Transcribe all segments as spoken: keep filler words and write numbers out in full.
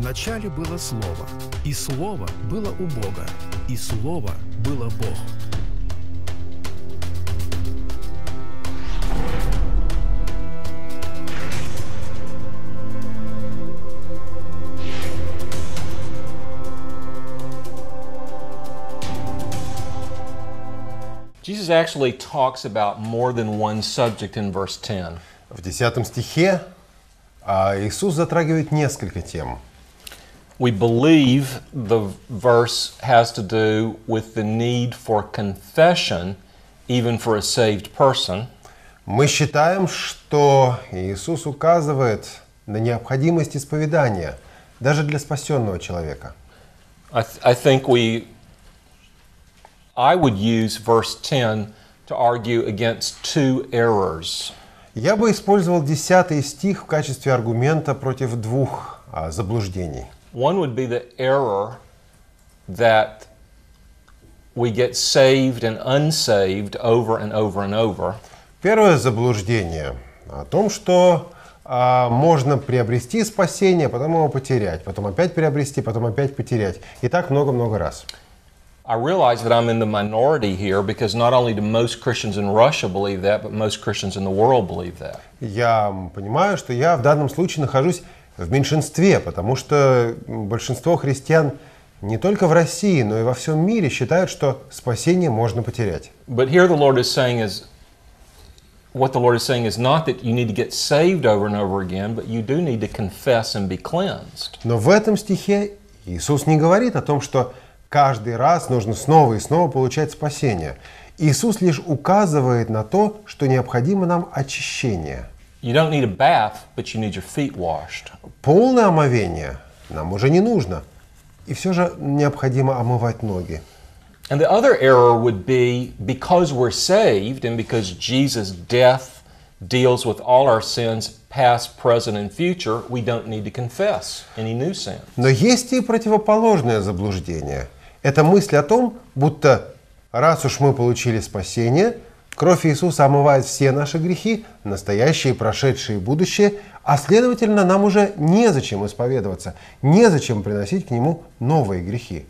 начале было Слово, и Слово было у Бога, и Слово было Бог. Jesus actually talks about more than one subject in verse ten. В десятом стихе Иисус затрагивает несколько тем. We believe the verse has to do with the need for confession, even for a saved person. Мы считаем, что Иисус указывает на необходимость исповедания даже для спасенного человека. I, th- I think we, I would use verse ten to argue against two errors. Я бы использовал десятый стих в качестве аргумента против двух а, заблуждений. One would be the error that we get saved and unsaved over and over and over. Первое заблуждение о том, что а, можно приобрести спасение, потом его потерять, потом опять приобрести, потом опять потерять. И так много-много раз. I realize that I'm in the minority here because not only do most Christians in Russia believe that, but most Christians in the world believe that. Я понимаю, что я в данном случае нахожусь в меньшинстве, потому что большинство христиан не только в России, но и во всем мире считают, что спасение можно потерять. But here the Lord is saying is, what the Lord is saying is not that you need to get saved over and over again, but you do need to confess and be cleansed. Но в этом стихе Иисус не говорит о том, что каждый раз нужно снова и снова получать спасение. Иисус лишь указывает на то, что необходимо нам очищение. You don't need a bath, but you need your feet washed. Полное омовение нам уже не нужно. И все же необходимо омывать ноги. And the other error would be because we're saved and because Jesus' death deals with all our sins, past, present, and future, we don't need to confess any new sin. Но есть и противоположное заблуждение. Это мысль о том, будто раз уж мы получили спасение, кровь Иисуса омывает все наши грехи, настоящие, прошедшие и будущие, а следовательно, нам уже незачем исповедоваться, незачем приносить к Нему новые грехи.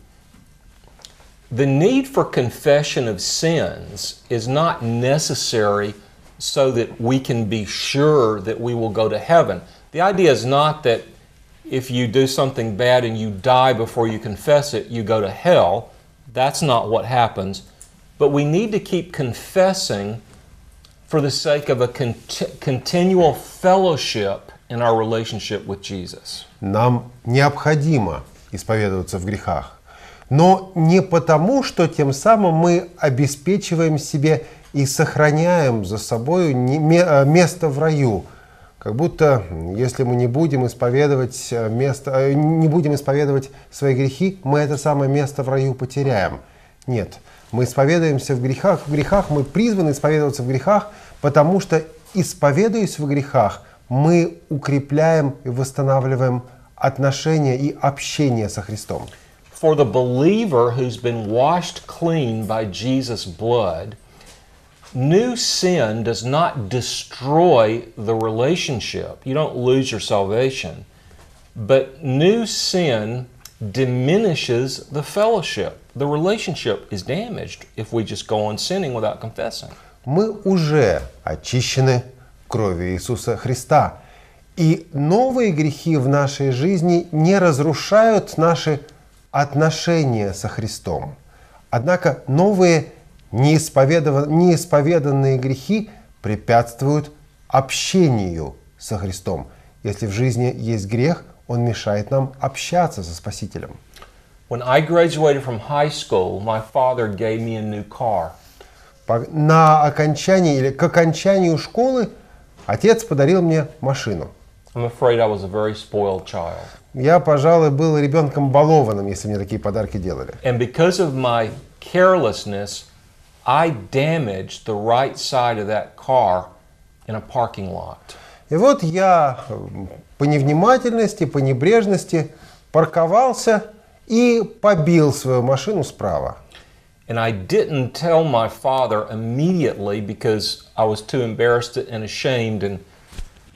The need for confession of sins is not necessary so that we can be sure that we will go to heaven. The idea is not that if you do something bad and you die before you confess it, you go to hell. That's not what happens. But we need to keep confessing for the sake of a cont- continual fellowship in our relationship with Jesus. Нам необходимо исповедоваться в грехах, но не потому, что тем самым мы обеспечиваем себе и сохраняем за собой место в раю. Как будто, если мы не будем исповедовать место, не будем исповедовать свои грехи, мы это самое место в раю потеряем. Нет, мы исповедуемся в грехах. В грехах мы призваны исповедоваться в грехах, потому что, исповедуясь в грехах, мы укрепляем и восстанавливаем отношения и общение со Христом. For the believer who's been washed clean by Jesus' blood, new sin does not destroy the relationship. You don't lose your salvation. But new sin diminishes the fellowship. The relationship is damaged if we just go on sinning without confessing. Мы уже очищены кровью Иисуса Христа. И новые грехи в нашей жизни не разрушают наши отношения со Христом. Однако новые неисповеданные грехи препятствуют общению со Христом. Если в жизни есть грех, он мешает нам общаться со Спасителем. When I graduated from high school, my father gave me a new car. На окончании или к окончанию школы отец подарил мне машину. I'm afraid I was a very spoiled child. Я, пожалуй, был ребенком балованным, если мне такие подарки делали. And because of my carelessness, I damaged the right side of that car in a parking lot. И вот я по невнимательности, по небрежности парковался и побил свою машину справа. And I didn't tell my father immediately because I was too embarrassed and ashamed, and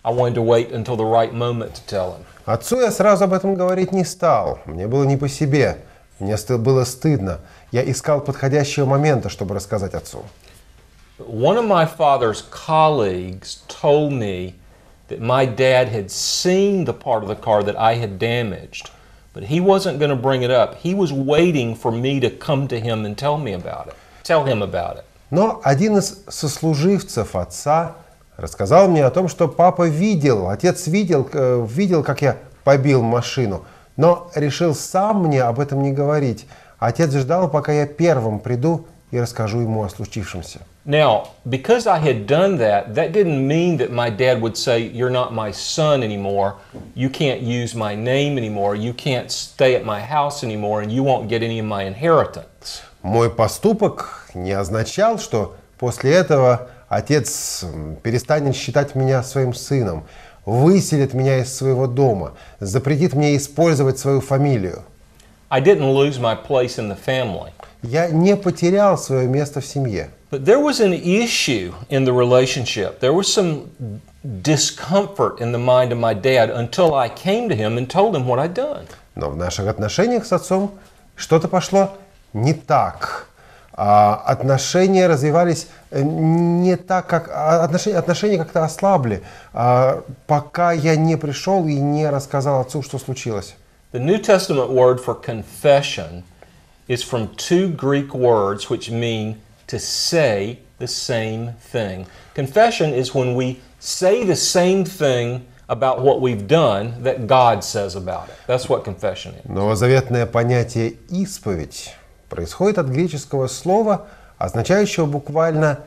I wanted to wait until the right moment to tell him. Отцу я сразу об этом говорить не стал. Мне было не по себе. Мне ст- было стыдно. Я искал подходящего момента, чтобы рассказать отцу. One of my father's colleagues told me that my dad had seen the part of the car that I had damaged, but he wasn't going to bring it up. He was waiting for me to come to him and tell me about it. Tell him about it. Но один из сослуживцев отца рассказал мне о том, что папа видел, отец видел, э, видел, как я побил машину, но решил сам мне об этом не говорить. Отец ждал, пока я первым приду и расскажу ему о случившемся. Now, because I had done that, that didn't mean that my dad would say, "You're not my son anymore. You can't use my name anymore. You can't stay at my house anymore, and you won't get any of my inheritance." Мой поступок не означал, что после этого отец перестанет считать меня своим сыном, выселит меня из своего дома, запретит мне использовать свою фамилию. I didn't lose my place in the family. Я не потерял свое место в семье. But there was an issue in the relationship. There was some discomfort in the mind of my dad until I came to him and told him what I'd done. Но в наших отношениях с отцом что-то пошло не так. А отношения развивались не так, как... Отношения, отношения как-то ослабли, а, пока я не пришел и не рассказал отцу, что случилось. The New Testament word for confession is from two Greek words which mean to say the same thing. Confession is when we say the same thing about what we've done that God says about it. That's what confession is. Новозаветное понятие «исповедь» происходит от греческого слова, означающего буквально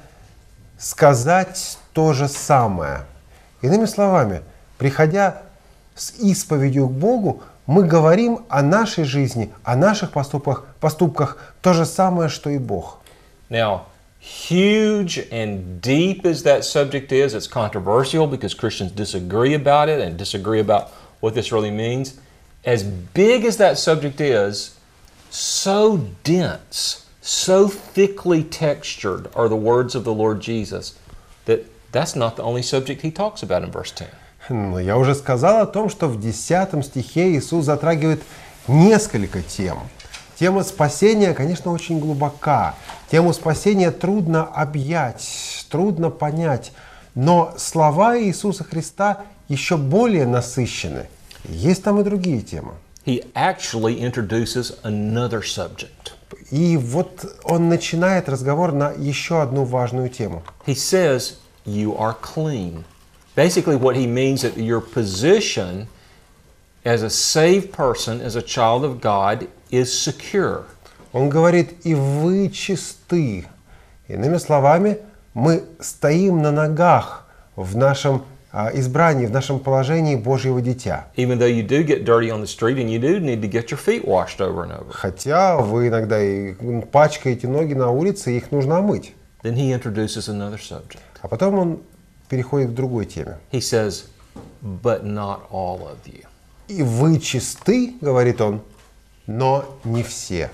«сказать то же самое». Иными словами, приходя с исповедью к Богу, мы говорим о нашей жизни, о наших поступках, поступках то же самое, что и Бог. Now, huge and deep as that subject is, it's controversial because Christians disagree about it and disagree about what this really means. As big as that subject is, so dense, so thickly textured are the words of the Lord Jesus that that's not the only subject he talks about in verse ten. Но я уже сказал о том, что в десятом стихе Иисус затрагивает несколько тем. Тема спасения, конечно, очень глубока. Тему спасения трудно объять, трудно понять. Но слова Иисуса Христа еще более насыщены. Есть там и другие темы. He actually introduces another subject. И вот он начинает разговор на еще одну важную тему. He says, "You are clean." Basically, what he means that your position as a saved person, as a child of God, is secure. Он говорит, и вы чисты. Иными словами, мы стоим на ногах в нашем а, избрании, в нашем положении Божьего дитя. Even though you do get dirty on the street and you do need to get your feet washed over and over. Хотя вы иногда и пачкаете ноги на улице, и их нужно омыть. Then he introduces another subject. А потом он переходит к другой теме. He says, "But not all of you." И вы чисты, говорит он, но не все.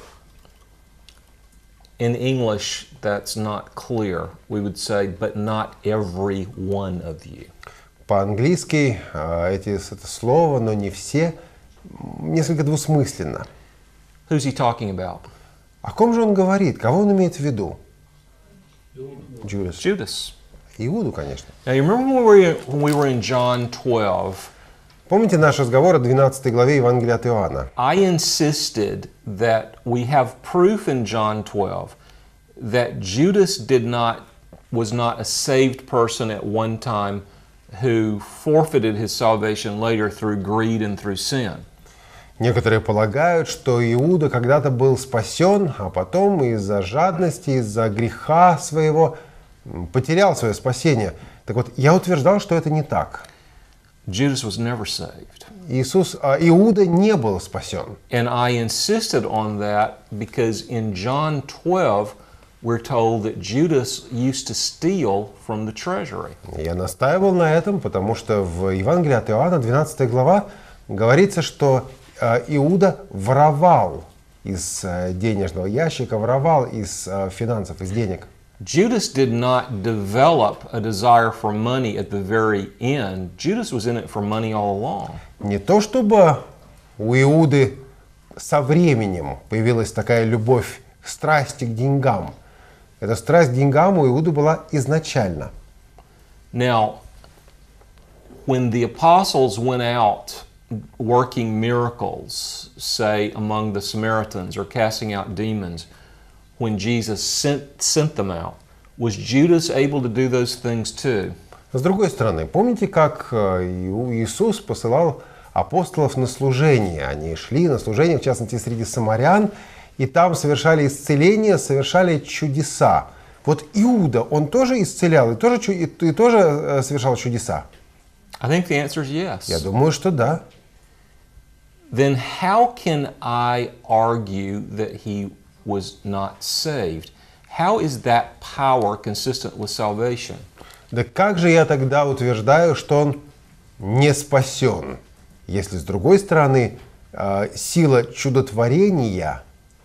In English, that's not clear. We would say, "But not every one of you." По-английски а, эти, это слово, но не все, несколько двусмысленно. Who's he talking about? О ком же он говорит? Кого он имеет в виду? Judas. Judas. Иуду, конечно. Now, you remember when we were, when we were in John twelve? Помните наш разговор о двенадцатой главе Евангелия от Иоанна? I insisted that we have proof in John twelve that Judas did not, was not a saved person at one time who forfeited his salvation later through greed and through sin. Некоторые полагают, что Иуда когда-то был спасен, а потом из-за жадности, из-за греха своего потерял свое спасение. Так вот, я утверждал, что это не так. Judas was never saved. Иисус, а, Иуда не был спасен. And I insisted on that because in John twelve we're told that Judas used to steal from the treasury. Я настаивал на этом, потому что в Евангелии от Иоанна, двенадцатая глава, говорится, что а, Иуда воровал из а, денежного ящика, воровал из а, финансов, из денег. Judas did not develop a desire for money at the very end. Judas was in it for money all along. Не то чтобы у Иуды со временем появилась такая любовь, страсть к деньгам. Эта страсть к деньгам у Иуды была изначально. Now, when the apostles went out working miracles, say among the Samaritans or casting out demons, when Jesus sent, sent them out, was Judas able to do those things too? С другой стороны, помните, как Иисус посылал апостолов на служение? Они шли на служение, в частности, среди самарян, и там совершали исцеления, совершали чудеса. Вот Иуда, он тоже исцелял и тоже, и, и тоже совершал чудеса? I think the answer is yes. Я думаю, что да. Then how can I argue that he was not saved? How is that power consistent with salvation? Да как же я тогда утверждаю, что он не спасен, если с другой стороны сила чудотворения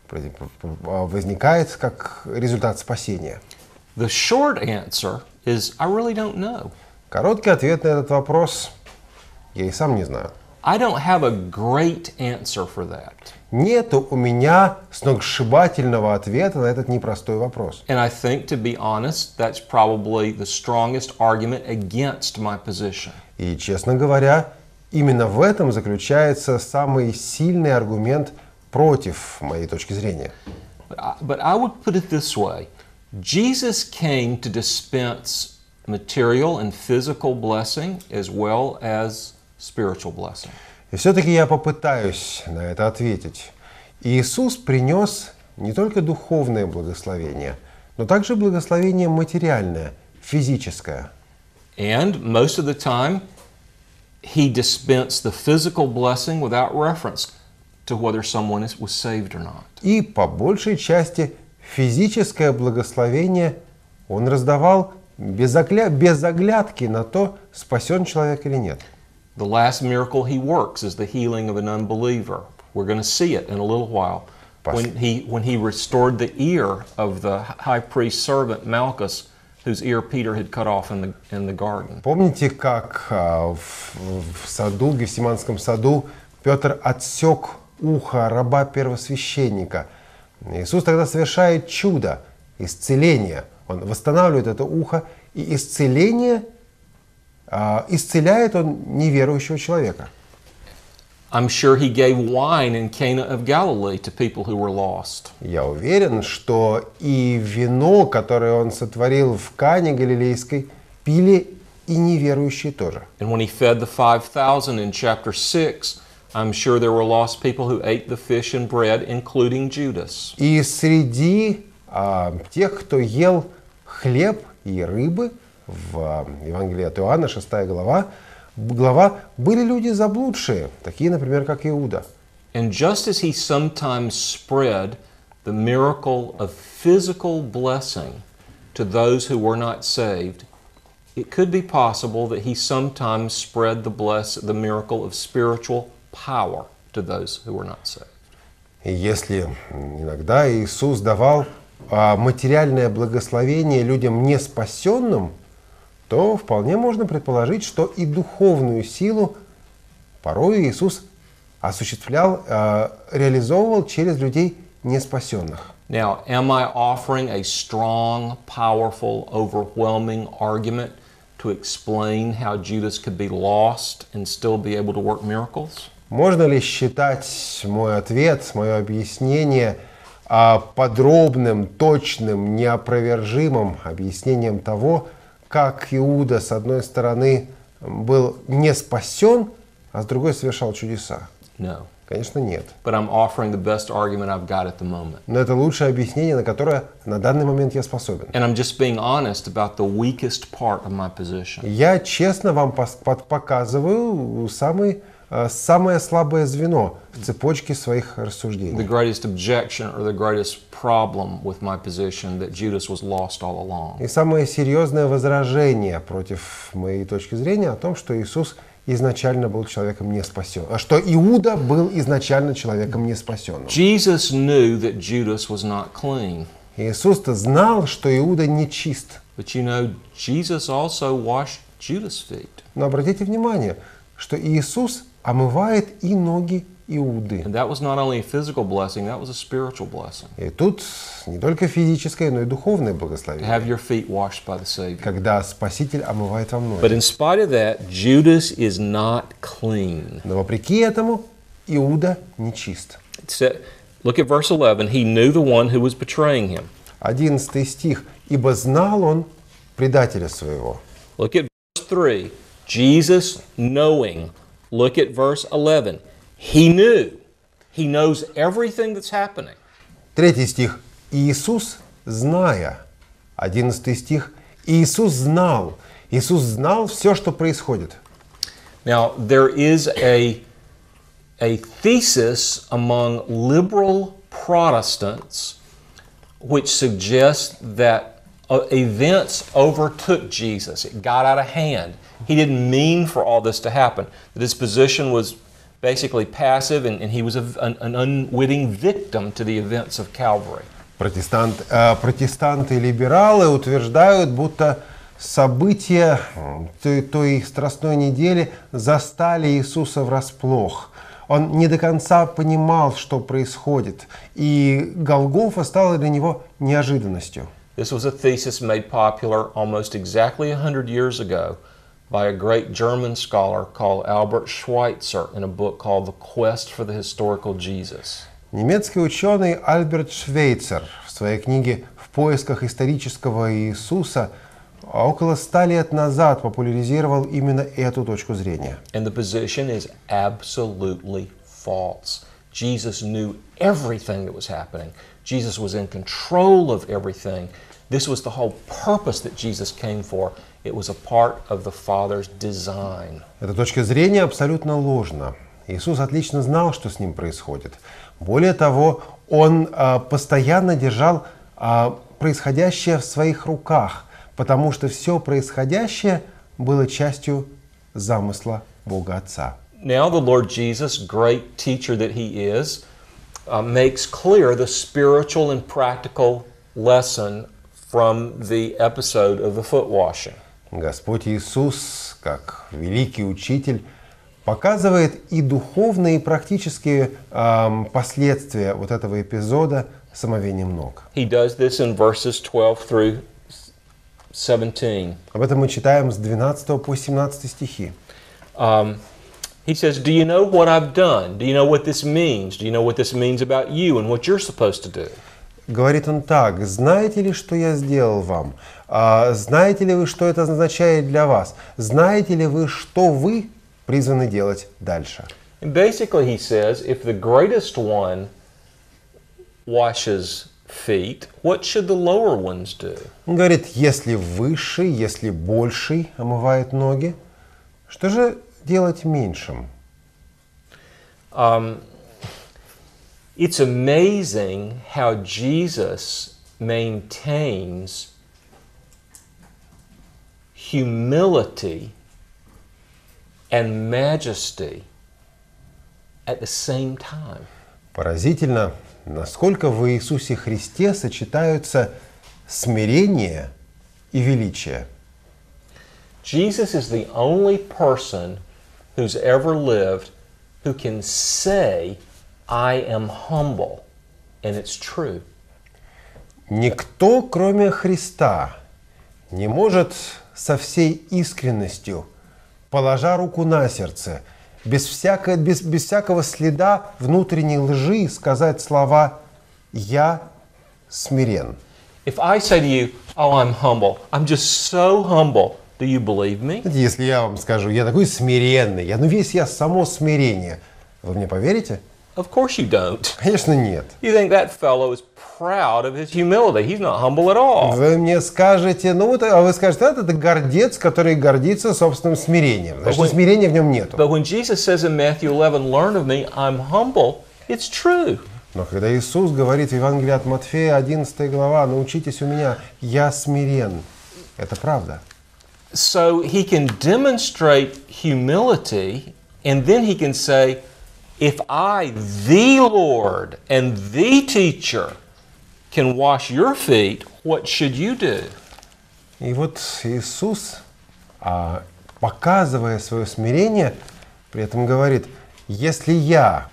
возникает как результат спасения? The short answer is I really don't know. Короткий ответ на этот вопрос я и сам не знаю. I don't have a great answer for that. Нету у меня сногсшибательного ответа на этот непростой вопрос. And I think, to be honest, that's probably the strongest argument against my position. И, честно говоря, именно в этом заключается самый сильный аргумент против моей точки зрения. But I, but I would put it this way. Jesus came to dispense material and physical blessing as well as spiritual blessing. И все-таки я попытаюсь на это ответить. Иисус принес не только духовное благословение, но также благословение материальное, физическое. And most of the time, he dispensed the physical blessing without reference to whether someone was saved or not. И по большей части физическое благословение он раздавал без, огля... без оглядки на то, спасен человек или нет. The last miracle he works is the healing of an unbeliever. We're going to see it in a little while. When he, when he restored the ear of the high priest's servant Malchus, whose ear Peter had cut off in the, in the garden. Помните, как в, в саду, в Гефсиманском саду, Петр отсек ухо раба первосвященника? Иисус тогда совершает чудо, исцеление. Он восстанавливает это ухо, и исцеление исцеляет он неверующего человека. I'm sure he gave wine in Cana of Galilee to people who were lost. Я уверен, что и вино, которое он сотворил в Кане Галилейской, пили и неверующие тоже. And when he fed the five thousand in chapter six, I'm sure there were lost people who ate the fish and bread, including Judas. И среди а, тех, кто ел хлеб и рыбы, в Евангелии от Иоанна, шестая глава, глава, были люди заблудшие, такие, например, как Иуда. And just as he sometimes spread the miracle of physical blessing to those who were not saved, it could be possible that he sometimes spread the bless the miracle of spiritual power to those who were not saved. И если иногда Иисус давал а, материальное благословение людям неспасенным, то вполне можно предположить, что и духовную силу порой Иисус осуществлял, э, реализовывал через людей неспасенных. Now, am I offering a strong, powerful, overwhelming argument to explain how Judas could be lost and still be able to work miracles? Можно ли считать мой ответ, мое объяснение э, подробным, точным, неопровержимым объяснением того, как Иуда, с одной стороны, был не спасен, а с другой совершал чудеса? No. Конечно, нет. But I'm offering the best argument I've got at the moment. Но это лучшее объяснение, на которое на данный момент я способен. And I'm just being honest about the weakest part of my position. Я честно вам показываю самый, самое слабое звено в цепочке своих рассуждений. The greatest objection or the greatest problem with my position that Judas was lost all along. И самое серьезное возражение против моей точки зрения о том, что Иисус изначально был человеком не спасен, а что Иуда был изначально человеком не спасенным. Jesus knew that Judas was not clean. Иисус-то знал, что Иуда нечист. But you know, Jesus also washed Judas' feet. Но обратите внимание, что Иисус омывает и ноги Иуды. And that was not only a physical blessing, that was a spiritual blessing. И тут не только физическое, но и духовное To благословение. have your feet washed by the Savior. Когда Спаситель омывает вам But ноги. in spite of that, Judas is not clean. Но вопреки этому Иуда нечист. It said, look at verse eleven. He knew the one who was betraying him. Одиннадцатый стих. «Ибо знал он предателя своего». Look at verse three. Jesus knowing. Look at verse eleven. He knew. He knows everything that's happening. Третий стих. «Иисус, зная». Одиннадцатый стих. «Иисус знал». Иисус знал все, что происходит. Now, there is a, a thesis among liberal Protestants which suggests that uh, events overtook Jesus. It got out of hand. He didn't mean for all this to happen. The disposition was basically passive, and, and he was a, an, an unwitting victim to the events of Calvary. Протестант, э, протестанты и либералы утверждают, будто события той, той страстной недели застали Иисуса врасплох. Он не до конца понимал, что происходит, и Голгофа стала для него неожиданностью. This was a thesis made popular almost exactly a hundred years ago by a great German scholar called Albert Schweitzer in a book called The Quest for the Historical Jesus. Немецкий ученый Альберт Швейцер в своей книге «В поисках исторического Иисуса» около ста лет назад популяризировал именно эту точку зрения. And the position is absolutely false. Jesus knew everything that was happening. Jesus was in control of everything. This was the whole purpose that Jesus came for. It was a part of the Father's design. Эта точка зрения абсолютно ложна. Иисус отлично знал, что с ним происходит. Более того, он а, постоянно держал а, происходящее в своих руках, потому что все происходящее было частью замысла Бога Отца. Now the Lord Jesus, great teacher that He is, uh, makes clear the spiritual and practical lesson from the episode of the foot washing. Господь Иисус, как великий учитель, показывает и духовные, и практические эм, последствия вот этого эпизода с омовением ног. He does this in verses twelve through seventeen. Об этом мы читаем с двенадцатого по семнадцатый стихи. Um, he says, "Do you know what I've done? Do you know what this means? Do you know what this means about you and what you're supposed to do?" Говорит он так: «Знаете ли, что я сделал вам? А, знаете ли вы, что это означает для вас? Знаете ли вы, что вы призваны делать дальше?» And basically he says, if the greatest one washes feet, what should the lower ones do? Он говорит, если высший, если больший омывает ноги, что же делать меньшим? Um, it's amazing how Jesus maintains humility and majesty at the same time. Поразительно, насколько в Иисусе Христе сочетаются смирение и величие. Jesus is the only person who's ever lived who can say, I am humble, and it's true. Никто, кроме Христа, не может со всей искренностью, положа руку на сердце, без, всякого, без, без всякого следа внутренней лжи сказать слова «Я смирен». If I say to you, oh, I'm humble, I'm just so humble, do you believe me? Знаете, если я вам скажу, я такой смиренный, я, ну весь я само смирение, вы мне поверите? Of course you don't. Конечно, нет. You think that fellow is proud of his humility. He's not humble at all. Вы мне скажете, ну вот, а вы скажете, это, это гордец, который гордится собственным смирением. Значит, when- смирения в нем нету. But when Jesus says in Matthew eleven, learn of me, I'm humble, it's true. Но когда Иисус говорит в Евангелии от Матфея, одиннадцатая глава, научитесь у меня, я смирен. Это правда. So he can demonstrate humility, and then he can say, if I, the Lord and the teacher, can wash your feet, what should you do? И вот Иисус, а, показывая свое смирение, при этом говорит: если я,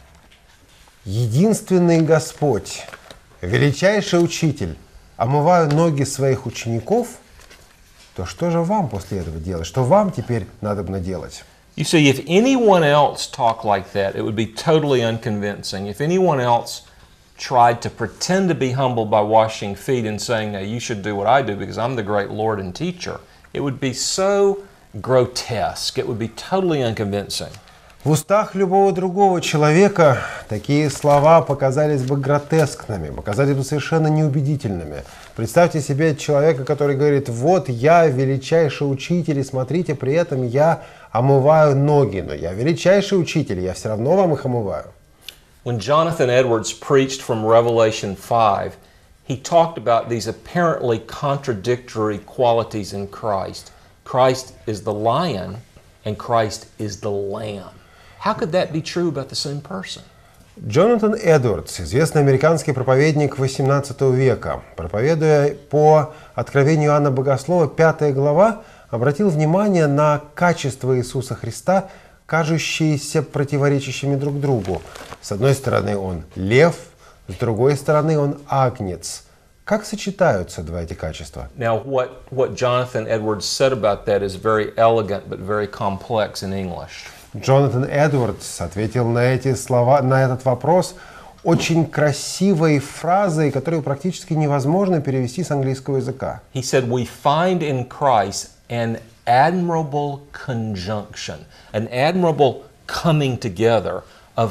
единственный Господь, величайший учитель, омываю ноги своих учеников, то что же вам после этого делать? Что вам теперь надобно делать? You see, if anyone else talked like that, it would be totally unconvincing. If anyone else tried to pretend to be humble by washing feet and saying, now you should do what I do because I'm the great Lord and teacher, it would be so grotesque. It would be totally unconvincing. В устах любого другого человека такие слова показались бы гротескными, показались бы совершенно неубедительными. Представьте себе человека, который говорит: вот я величайший учитель, и смотрите, при этом я омываю ноги, но я величайший учитель, я все равно вам их омываю. When Jonathan Edwards preached from Revelation five, he talked about these apparently contradictory qualities in Christ. Christ is the lion and Christ is the lamb. How could that be true about the same person? Джонатан Эдвардс, известный американский проповедник восемнадцатого века, проповедуя по откровению Иоанна Богослова, пятая глава, обратил внимание на качества Иисуса Христа, кажущиеся противоречащими друг другу. С одной стороны, он лев, с другой стороны, он агнец. Как сочетаются два эти качества? Now, what, what Jonathan Edwards said about that is very elegant but very complex in English. Джонатан Эдвардс ответил на эти слова, на этот вопрос очень красивой фразой, которую практически невозможно перевести с английского языка. He said, we find in Christ an admirable conjunction, an admirable coming together of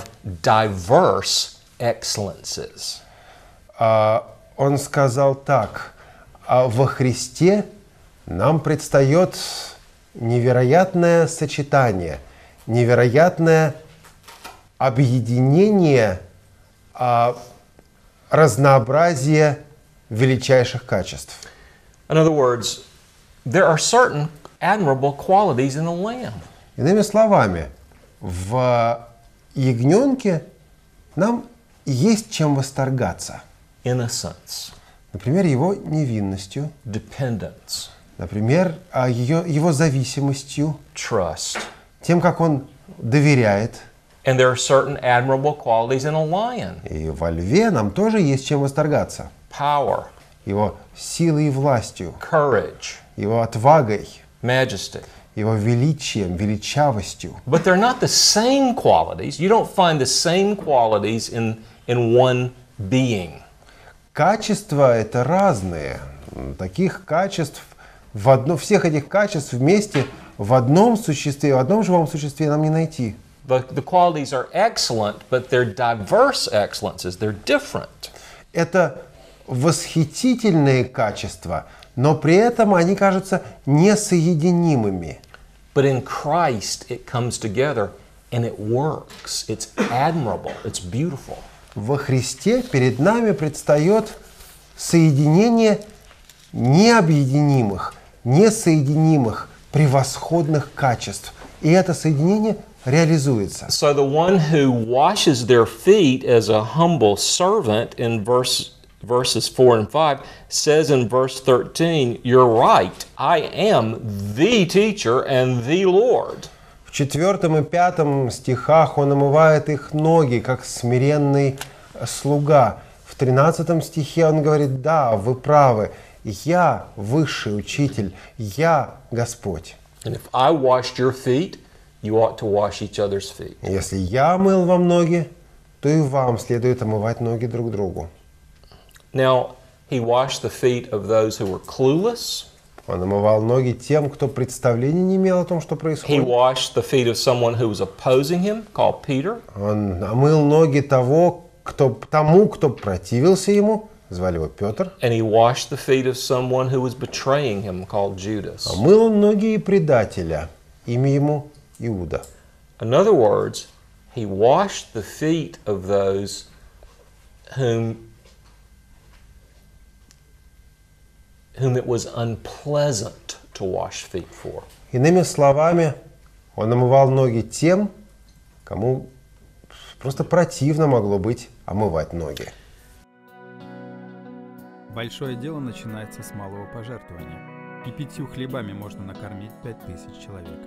diverse excellences. Uh, он сказал так: во Христе нам предстает невероятное сочетание, невероятное объединение а, разнообразия величайших качеств. In other words, there are certain admirable qualities in the lamb. Иными словами, в ягненке нам есть чем восторгаться. Innocence, Например, его невинностью, dependence, например, ее, его зависимостью, trust. тем, как он доверяет. And there are certain admirable qualities in a lion. И во льве нам тоже есть чем восторгаться. Power, Его силой и властью, courage, его отвагой, majesty. его величием, величавостью. But they're not the same qualities. You don't find the same qualities in, in one being. Качества это разные. Таких качеств, в одно, всех этих качеств вместе в одном существе, в одном живом существе нам не найти. The, the qualities are excellent, but they're diverse excellences. They're different. Это восхитительные качества, но при этом они кажутся несоединимыми. But in Christ it comes together and it works. It's admirable. It's beautiful. Во Христе перед нами предстает соединение необъединимых, несоединимых, превосходных качеств. И это соединение реализуется. So the one who washes their feet as a humble servant in verse, verses four and five says in verse thirteen, you're right, I am the teacher and the Lord. В четвертом и пятом стихах он омывает их ноги, как смиренный слуга. В тринадцатом стихе он говорит: да, вы правы, я высший учитель, я Господь. And if I washed your feet, you ought to wash each other's feet. Если я омыл вам ноги, то и вам следует омывать ноги друг другу. Now, he washed the feet of those who were clueless. Он омывал ноги тем, кто представления не имел о том, что He происходит. washed the feet of someone who was opposing him, called Peter. Он омыл ноги того, кто, тому, кто противился ему, звали его Петр. And he washed the feet of someone who was betraying him, called Judas. Омыл он ноги и предателя, имя ему Иуда. In other words, he washed the feet of those whom, whom it was unpleasant to wash feet for. Иными словами, он омывал ноги тем, кому просто противно могло быть омывать ноги. Большое дело начинается с малого пожертвования, и пятью хлебами можно накормить пять тысяч человек.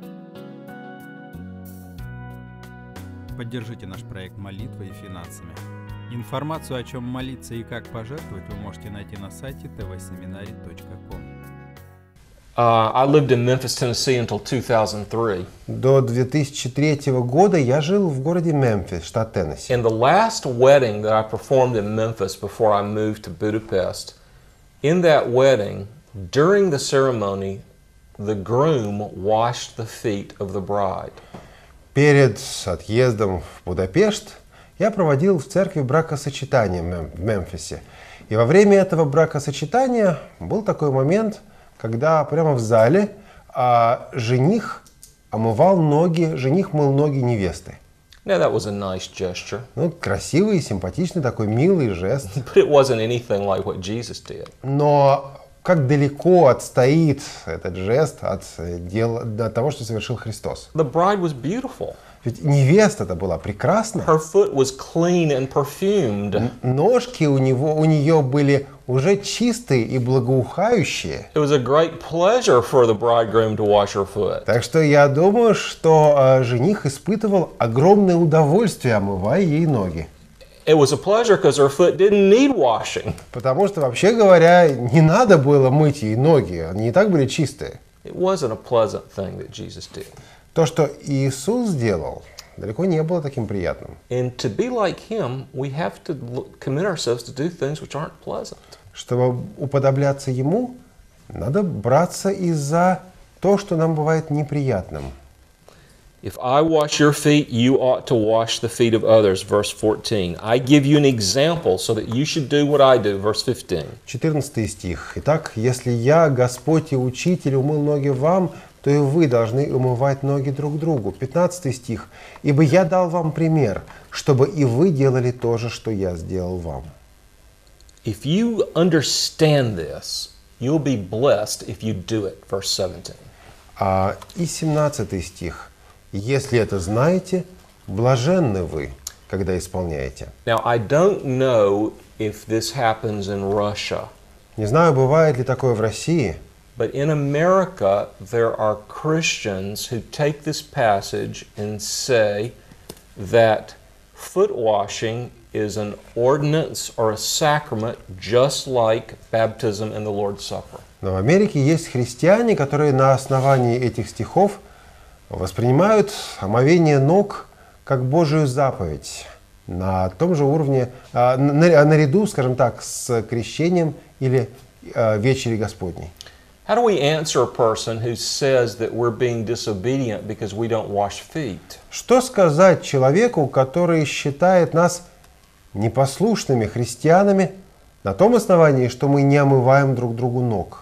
Поддержите наш проект молитвой и финансами. Информацию, о чем молиться и как пожертвовать, вы можете найти на сайте тэ вэ семинарий точка ком. Uh, I lived in Memphis, Tennessee until two thousand three. До две тысячи третьего года я жил в городе Мемфис, штат Теннесси. In the last wedding that I performed in Memphis before I moved to Budapest, in that wedding, during the ceremony, the groom washed the feet of the bride. Перед отъездом в Будапешт я проводил в церкви бракосочетание в Мемфисе. И во время этого бракосочетания был такой момент, когда прямо в зале а, жених омывал ноги, жених мыл ноги невесты. Now that was a nice gesture. Ну, красивый, симпатичный, такой милый жест. But it wasn't anything like what Jesus did. Но как далеко отстоит этот жест от, дела, от того, что совершил Христос. The bride was beautiful. Ведь невеста-то была прекрасна. Her foot was clean and perfumed. Ножки у него, у нее были уже чистые и благоухающие. It was a great pleasure for the bridegroom to wash her foot. Так что я думаю, что э, жених испытывал огромное удовольствие, омывая ей ноги. It was a pleasure because her foot didn't need washing. Потому что, вообще говоря, не надо было мыть ей ноги, они и так были чистые. It wasn't a pleasant thing that Jesus did. То, что Иисус сделал, далеко не было таким приятным. And to be like him, we have to look, commit ourselves to do things which aren't pleasant. Чтобы уподобляться Ему, надо браться и за то, что нам бывает неприятным. If I wash your feet, you ought to wash the feet of others. Verse fourteen. I give you an example so that you should do what I do. Verse fifteen. четырнадцатый стих. Итак, если я, Господь и Учитель, умыл ноги вам, то и вы должны умывать ноги друг другу. пятнадцатый стих. Ибо я дал вам пример, чтобы и вы делали то же, что я сделал вам. If you understand this, you'll be blessed if you do it. Verse seventeen. А, и семнадцатый стих. Если это знаете, блаженны вы, когда исполняете. Now, I don't know if this happens in Russia, Не знаю, бывает ли такое в России, but in America, there are Christians who take this passage and say that foot washing is an ordinance or a sacrament just like baptism and the Lord's Supper. но в Америке есть христиане, которые на основании этих стихов воспринимают омовение ног как Божию заповедь на том же уровне, а, на, наряду, скажем так, с крещением или а, вечерей Господней. How do we answer a person who says that we're being disobedient because we don't wash feet? Что сказать человеку, который считает нас непослушными христианами на том основании, что мы не омываем друг другу ног?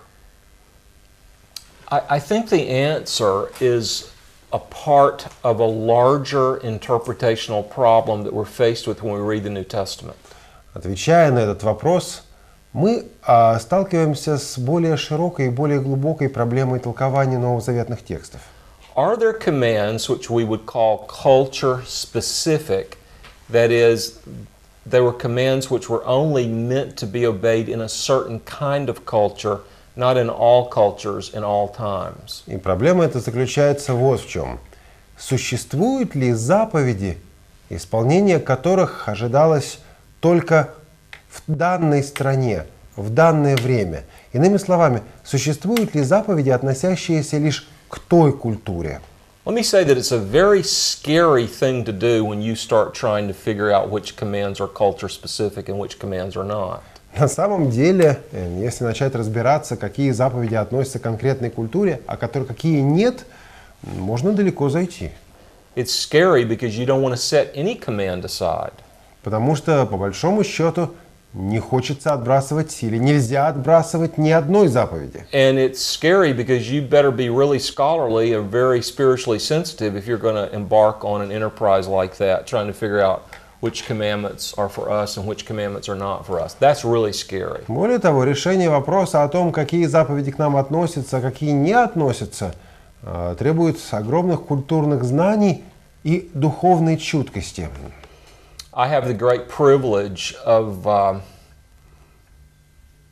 I, I think the answer is a part of a larger interpretational problem that we're faced with when we read the New Testament. Отвечая на этот вопрос, мы а, сталкиваемся с более широкой и более глубокой проблемой толкования новозаветных текстов. Are there commands which we would call culture specific? That is, they were commands which were only meant to be obeyed in a certain kind of culture, not in all cultures in all times. И проблема эта заключается вот в чем. Существуют ли заповеди, исполнение которых ожидалось только в данной стране, в данное время? Иными словами, существуют ли заповеди, относящиеся лишь к той культуре? Let me say that it's a very scary thing to do when you start trying to figure out which commands are culture specific and which commands are not. На самом деле, если начать разбираться, какие заповеди относятся к конкретной культуре, а которые, какие нет, можно далеко зайти. It's scary because you don't want to set any command aside. Потому что, по большому счету, не хочется отбрасывать или нельзя отбрасывать ни одной заповеди. And it's scary because you better be really scholarly and very spiritually sensitive if you're going to embark on an enterprise like that, trying to figure out which commandments are for us and which commandments are not for us. That's really scary. Более того, решение вопроса о том, какие заповеди к нам относятся, а какие не относятся, требует огромных культурных знаний и духовной чуткости. I have the great privilege of uh,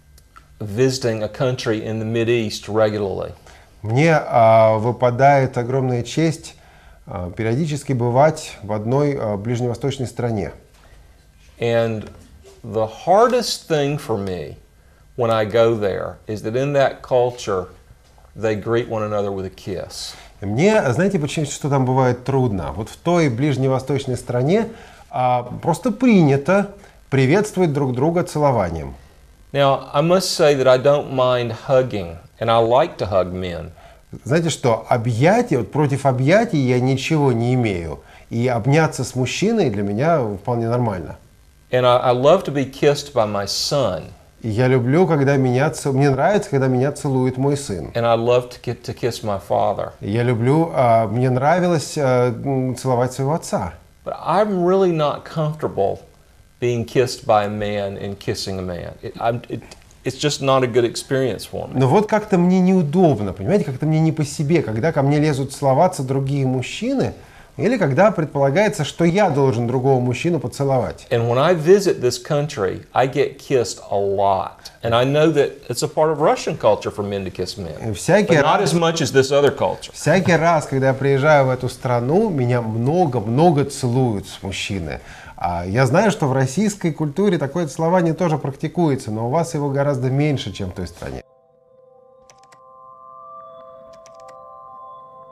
visiting a country in the Mideast regularly. Мне а, выпадает огромная честь а, периодически бывать в одной а, ближневосточной стране. And the hardest thing for me when I go there is that in that culture they greet one another with a kiss. И мне, знаете, почему что там бывает трудно? Вот в той ближневосточной стране а, просто принято приветствовать друг друга целованием. Now, I must say that I don't mind hugging, and I like to hug men. Знаете что, объятия, вот против объятий я ничего не имею. И обняться с мужчиной для меня вполне нормально. And I, I love to be kissed by my son. И я люблю, когда меня, цел- мне нравится, когда меня целует мой сын. And I love to get to kiss my father. И я люблю, а, мне нравилось а, м, целовать своего отца. But I'm really not comfortable being kissed by a man and kissing a man. It, I'm, it, it's just not a good experience for me. Но вот как-то мне неудобно, понимаете, как-то мне не по себе, когда ко мне лезут целоваться другие мужчины, или когда предполагается, что я должен другого мужчину поцеловать. And when I visit this country, I get kissed a lot. And I know that it's a part of Russian culture for men to kiss men. И всякий But not раз, as much as this other culture. всякий раз, когда я приезжаю в эту страну, меня много-много целуют мужчины. А я знаю, что в российской культуре такое целование тоже практикуется, но у вас его гораздо меньше, чем в той стране.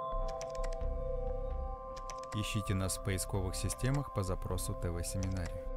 Ищите нас в поисковых системах по запросу ТВ-семинарий.